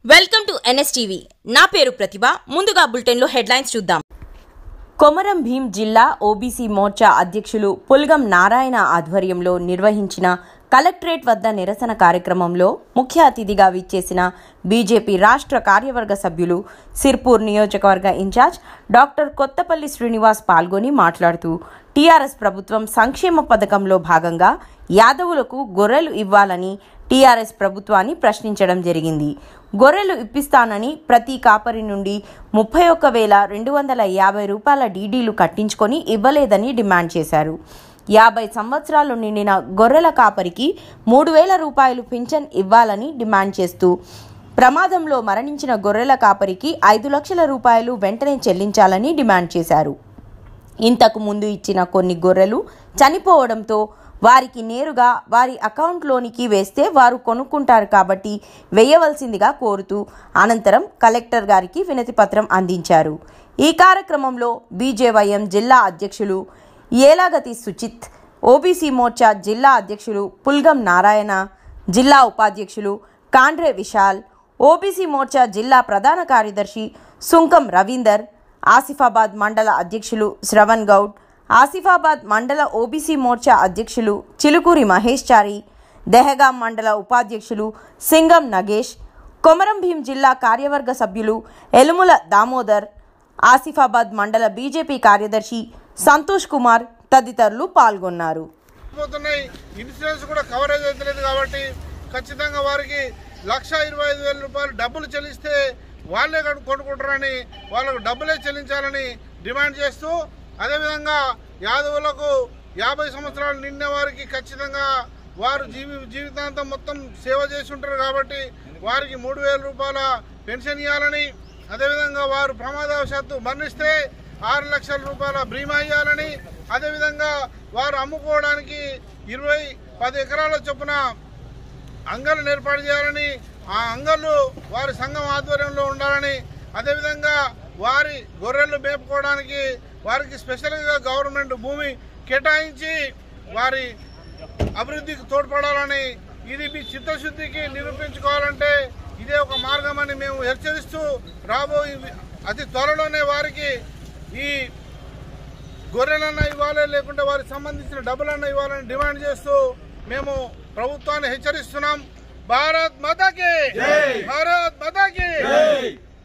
Welcome to NSTV. నా పేరు ప్రతిభ. ముందుగా బులెటిన్ లో హెడ్లైన్స్ చూద్దాం. కొమరం భీం జిల్లా ఓబీసీ మోర్చా అధ్యక్షులు పుల్గం నారాయణ ఆధ్వర్యంలో నిర్వహించిన కలెక్టరేట్ వద్ద నిరసన కార్యక్రమంలో ముఖ్య అతిథిగా విచ్చేసిన బీజేపీ రాష్ట్ర కార్యవర్గ సభ్యులు సిర్పూర్ నియోజకవర్గ ఇన్ఛార్జ్ డాక్టర్ కొత్తపల్లి శ్రీనివాస్ పాల్గొని మాట్లాడుతూ టీఆర్ఎస్ ప్రభుత్వం సంక్షేమ పథకంలో భాగంగా యాదవులకు గొర్రెలు ఇవ్వాలని టీఆర్ఎస్ ప్రభుత్వాన్ని ప్రశ్నించడం జరిగింది. గొర్రెలు ఇప్పిస్తానని ప్రతి కాపరి నుండి 31,250 రూపాయల డీడీలు కట్టించుకొని ఇవ్వలేదని డిమాండ్ చేశారు. 50 సంవత్సరాలు నిండిన గొర్రెల కాపరికి 3,000 రూపాయలు పింఛన్ ఇవ్వాలని డిమాండ్ చేస్తూ ప్రమాదంలో మరణించిన గొర్రెల కాపరికి 5 లక్షల రూపాయలు వెంటనే చెల్లించాలని డిమాండ్ చేశారు. ఇంతకు ముందు ఇచ్చిన కొన్ని గొర్రెలు చనిపోవడంతో వారికి నేరుగా వారి అకౌంట్లోనికి వేస్తే వారు కొనుక్కుంటారు కాబట్టి వేయవలసిందిగా కోరుతూ అనంతరం కలెక్టర్ గారికి వినతి పత్రం అందించారు. ఈ కార్యక్రమంలో బీజేవైఎం జిల్లా అధ్యక్షులు ఏలాగతి సుచిత్, ఓబీసీ మోర్చా జిల్లా అధ్యక్షులు పుల్గం నారాయణ, జిల్లా ఉపాధ్యక్షులు కాండ్రే విశాల్, ఓబీసీ మోర్చా జిల్లా ప్రధాన కార్యదర్శి సుంకం రవీందర్, ఆసిఫాబాద్ మండల అధ్యక్షులు శ్రవణ్ గౌడ్, ఆసిఫాబాద్ మండల ఓబీసీ మోర్చా అధ్యక్షులు చిలుకూరి మహేష్ చారి, దెహగాం మండల ఉపాధ్యక్షులు సింగం నగేష్, కొమరం భీం జిల్లా కార్యవర్గ సభ్యులు ఎలుముల దామోదర్, ఆసిఫాబాద్ మండల బీజేపీ కార్యదర్శి సంతోష్ కుమార్ తదితరులు పాల్గొన్నారు. ఇన్సూరెన్స్ కూడా కవరేజ్ అవుతలేదు కాబట్టి ఖచ్చితంగా వారికి 1,25,000 రూపాయలు డబ్బులు చెల్లిస్తే వాళ్ళే కొనుక్కుంటారని, వాళ్ళకు డబ్బులే చెల్లించాలని డిమాండ్ చేస్తూ, అదేవిధంగా యాదవులకు 50 సంవత్సరాలు నిండిన వారికి ఖచ్చితంగా వారు జీవితాంతం మొత్తం సేవ చేసి ఉంటారు కాబట్టి వారికి 3,000 రూపాయల పెన్షన్ ఇవ్వాలని, అదేవిధంగా వారు ప్రమాదవశాత్తు మరణిస్తే 6 లక్షల రూపాయల బీమా ఇవ్వాలని, అదేవిధంగా వారు అమ్ముకోవడానికి 10 ఎకరాల చొప్పున అంగళ్ళు ఏర్పాటు చేయాలని, ఆ అంగళ్ళు వారి సంఘం ఆధ్వర్యంలో ఉండాలని, అదేవిధంగా వారి గొర్రెలు మేపుకోవడానికి వారికి స్పెషల్గా గవర్నమెంట్ భూమి కేటాయించి వారి అభివృద్ధికి తోడ్పడాలని, ఇది మీ చిత్తశుద్ధికి నిరూపించుకోవాలంటే ఇదే ఒక మార్గమని మేము హెచ్చరిస్తూ రాబోయే అతి త్వరలోనే వారికి ఈ గొర్రెలన్నా ఇవ్వాలి, లేకుంటే వారికి సంబంధించిన డబ్బులన్నా ఇవ్వాలని డిమాండ్ చేస్తూ మేము ప్రభుత్వాన్ని హెచ్చరిస్తున్నాం. భారత్ మాతాకి జై, భారత్ మాతాకి జై.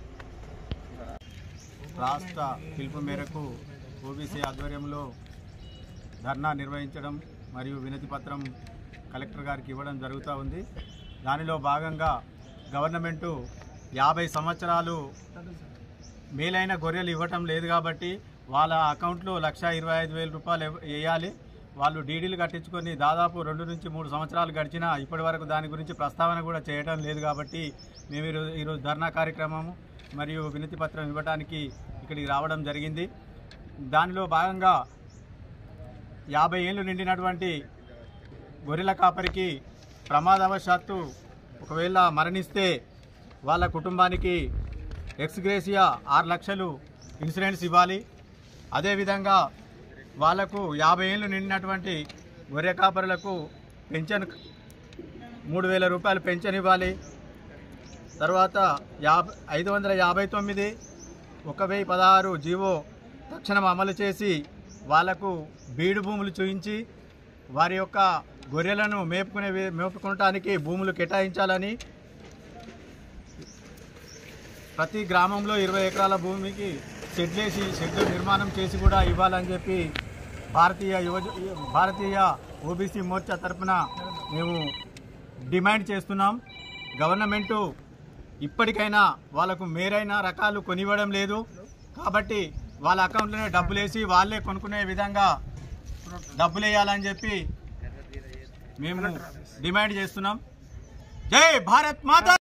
రాష్ట్ర పిలుపు మేరకు ఓబీసీ ఆధ్వర్యంలో ధర్నా నిర్వహించడం మరియు వినతి పత్రం కలెక్టర్ గారికి ఇవ్వడం జరుగుతూ ఉంది. దానిలో భాగంగా గవర్నమెంటు 50 సంవత్సరాలు మేలైన గొర్రెలు ఇవ్వటం లేదు కాబట్టి వాళ్ళ అకౌంట్లో 1,25,000 రూపాయలు వేయాలి. వాళ్ళు డీడీలు కట్టించుకొని దాదాపు 2 నుంచి 3 సంవత్సరాలు గడిచినా ఇప్పటి వరకు దాని గురించి ప్రస్తావన కూడా చేయడం లేదు కాబట్టి మేము ఈరోజు ధర్నా కార్యక్రమము మరియు వినతి పత్రం ఇవ్వడానికి ఇక్కడికి రావడం జరిగింది. దానిలో భాగంగా 50 ఏళ్ళు నిండినటువంటి గొర్రెల కాపరికి ప్రమాదవశాత్తు ఒకవేళ మరణిస్తే వాళ్ళ కుటుంబానికి ఎక్స్గ్రేసియా 6 లక్షలు ఇన్సూరెన్స్ ఇవ్వాలి. అదేవిధంగా వాళ్లకు 50 ఏళ్ళు నిండినటువంటి గొర్రె కాపరులకు పెన్షన్ 3,000 రూపాయలు పెన్షన్ ఇవ్వాలి. తర్వాత 559 1,016 జీవో తక్షణం అమలు చేసి వాళ్లకు బీడు భూములు చూయించి వారి యొక్క గొర్రెలను మేపుకోవటానికి భూములు కేటాయించాలని, ప్రతి గ్రామంలో 20 ఎకరాల భూమికి షెడ్లు నిర్మాణం చేసి కూడా ఇవ్వాలని చెప్పి భారతీయ ఓబీసీ మోర్చా తరఫున మేము డిమాండ్ చేస్తున్నాం. గవర్నమెంటు ఇప్పటికైనా వాళ్ళకు మేరైన రకాలు కొనివ్వడం లేదు కాబట్టి వాళ్ళ అకౌంట్లోనే డబ్బులు వేసి వాళ్ళే కొనుక్కునే విధంగా డబ్బులు వేయాలని చెప్పి మేము డిమాండ్ చేస్తున్నాం. జై భారత్ మాతా.